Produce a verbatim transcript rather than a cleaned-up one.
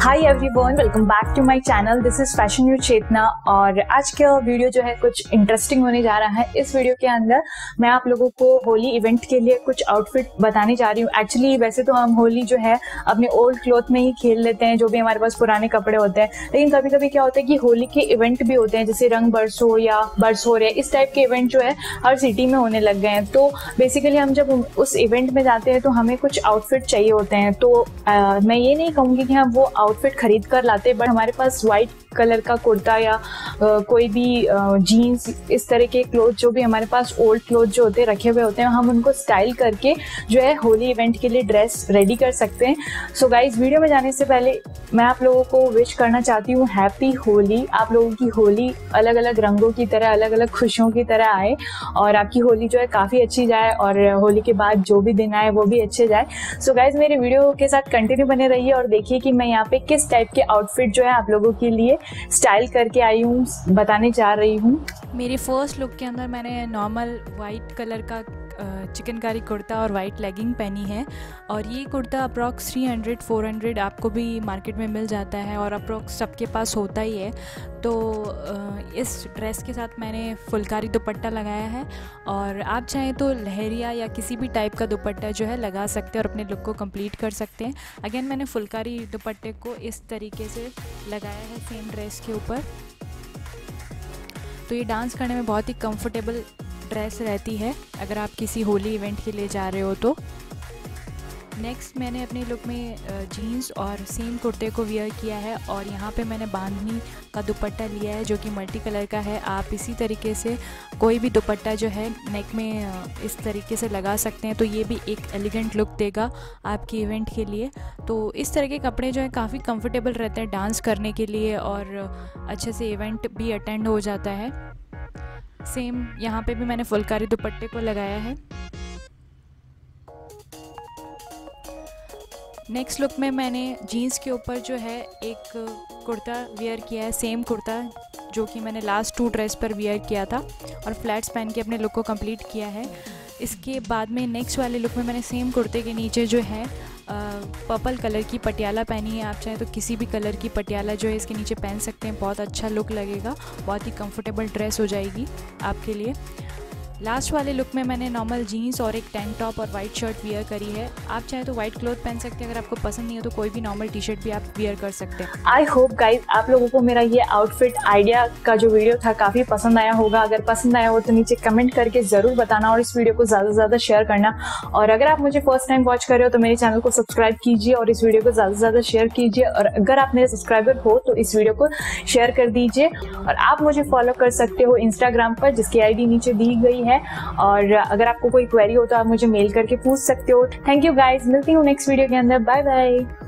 Hi everyone, welcome back to my channel. This is fashion news Chetna और आज का video जो है कुछ इंटरेस्टिंग होने जा रहा है। इस वीडियो के अंदर मैं आप लोगों को होली इवेंट के लिए कुछ आउटफिट बताने जा रही हूँ। एक्चुअली वैसे तो हम होली जो है अपने ओल्ड क्लॉथ में ही खेल लेते हैं, जो भी हमारे पास पुराने कपड़े होते हैं, लेकिन कभी कभी क्या होता है कि होली के इवेंट भी होते हैं, जैसे रंग बरसो या बरसो रहे, इस टाइप के इवेंट जो है हर सिटी में होने लग गए हैं। तो बेसिकली हम जब उस इवेंट में जाते हैं तो हमें कुछ आउटफिट चाहिए होते हैं। तो आ, मैं ये नहीं कहूँगी कि हम वो आउटफिट खरीद कर लाते, बट हमारे पास वाइट कलर का कुर्ता या आ, कोई भी जीन्स, इस तरह के क्लोथ जो भी हमारे पास ओल्ड क्लोथ जो होते हैं रखे हुए होते हैं, हम उनको स्टाइल करके जो है होली इवेंट के लिए ड्रेस रेडी कर सकते हैं। सो गाइज, वीडियो में जाने से पहले मैं आप लोगों को विश करना चाहती हूँ हैप्पी होली। आप लोगों की होली अलग अलग रंगों की तरह, अलग अलग खुशियों की तरह आए और आपकी होली जो है काफ़ी अच्छी जाए और होली के बाद जो भी दिन आए वो भी अच्छे जाए। सो गाइज, मेरे वीडियो के साथ कंटिन्यू बने रहिए और देखिए कि मैं यहाँ पे किस टाइप के आउटफिट जो है आप लोगों के लिए स्टाइल करके आई हूँ, बताने जा रही हूँ। मेरी फर्स्ट लुक के अंदर मैंने नॉर्मल वाइट कलर का चिकनकारी कुर्ता और वाइट लेगिंग पहनी है और ये kurta approx three hundred four hundred आपको भी मार्केट में मिल जाता है और अप्रॉक्स सबके पास होता ही है। तो इस ड्रेस के साथ मैंने फुलकारी दुपट्टा लगाया है और आप चाहें तो लहरिया या किसी भी टाइप का दुपट्टा जो है लगा सकते हैं और अपने लुक को कंप्लीट कर सकते हैं। अगेन मैंने फुलकारी दुपट्टे को इस तरीके से लगाया है सेम ड्रेस के ऊपर। तो ये डांस करने में बहुत ही कंफर्टेबल ड्रेस रहती है अगर आप किसी होली इवेंट के लिए जा रहे हो तो। नेक्स्ट मैंने अपने लुक में जीन्स और सेम कुर्ते को वियर किया है और यहाँ पे मैंने बांधनी का दुपट्टा लिया है जो कि मल्टी कलर का है। आप इसी तरीके से कोई भी दुपट्टा जो है नेक में इस तरीके से लगा सकते हैं, तो ये भी एक एलिगेंट लुक देगा आपके इवेंट के लिए। तो इस तरह के कपड़े जो है काफ़ी कंफर्टेबल रहते हैं डांस करने के लिए और अच्छे से इवेंट भी अटेंड हो जाता है। सेम यहाँ पे भी मैंने फुलकारी दुपट्टे को लगाया है। नेक्स्ट लुक में मैंने जीन्स के ऊपर जो है एक कुर्ता वियर किया है, सेम कुर्ता जो कि मैंने लास्ट टू ड्रेस पर वियर किया था और फ्लैट्स पहन के अपने लुक को कंप्लीट किया है। इसके बाद में नेक्स्ट वाले लुक में मैंने सेम कुर्ते के नीचे जो है पर्पल कलर की पटियाला पहनी है। आप चाहें तो किसी भी कलर की पटियाला जो है इसके नीचे पहन सकते हैं, बहुत अच्छा लुक लगेगा, बहुत ही कंफर्टेबल ड्रेस हो जाएगी आपके लिए। लास्ट वाले लुक में मैंने नॉर्मल जीन्स और एक टैंक टॉप और वाइट शर्ट वियर करी है। आप चाहे तो वाइट क्लॉथ पहन सकते हैं, अगर आपको पसंद नहीं हो तो कोई भी नॉर्मल टी शर्ट भी आप वियर कर सकते हैं। आई होप गाइज आप लोगों को मेरा ये आउटफिट आइडिया का जो वीडियो था काफ़ी पसंद आया होगा। अगर पसंद आया हो तो नीचे कमेंट करके ज़रूर बताना और इस वीडियो को ज़्यादा से ज़्यादा शेयर करना। और अगर आप मुझे फर्स्ट टाइम वॉच कर रहे हो तो मेरे चैनल को सब्सक्राइब कीजिए और इस वीडियो को ज़्यादा से ज़्यादा शेयर कीजिए। और अगर आप मेरे सब्सक्राइबर हो तो इस वीडियो को शेयर कर दीजिए। और आप मुझे फॉलो कर सकते हो इंस्टाग्राम पर, जिसकी आई डी नीचे दी गई है। और अगर आपको कोई क्वेरी हो तो आप मुझे मेल करके पूछ सकते हो। थैंक यू गाइज, मिलती हूँ नेक्स्ट वीडियो के अंदर। Bye bye.